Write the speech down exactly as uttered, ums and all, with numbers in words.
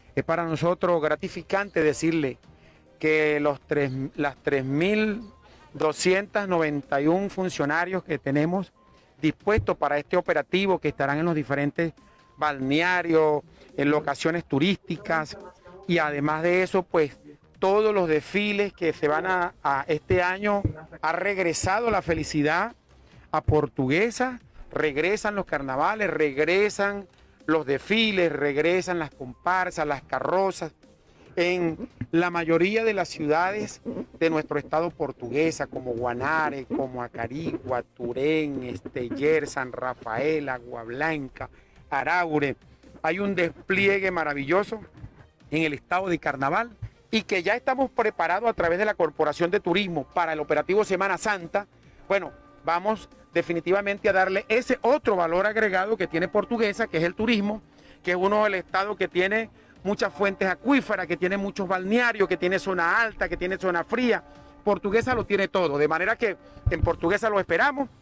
Es para nosotros gratificante decirle que los tres, las tres mil doscientos noventa y uno funcionarios que tenemos dispuestos para este operativo, que estarán en los diferentes balnearios, en locaciones turísticas, y además de eso, pues todos los desfiles que se van a, a este año, ha regresado la felicidad a Portuguesa, regresan los carnavales, regresan los desfiles, regresan las comparsas, las carrozas, en la mayoría de las ciudades de nuestro estado Portuguesa, como Guanare, como Acarigua, Turén, Esteller, San Rafael, Agua Blanca, Araure. Hay un despliegue maravilloso en el estado de carnaval y que ya estamos preparados a través de la Corporación de Turismo para el operativo Semana Santa. Bueno, vamos definitivamente a darle ese otro valor agregado que tiene Portuguesa, que es el turismo, que es uno del estado que tiene muchas fuentes acuíferas, que tiene muchos balnearios, que tiene zona alta, que tiene zona fría. Portuguesa lo tiene todo, de manera que en Portuguesa lo esperamos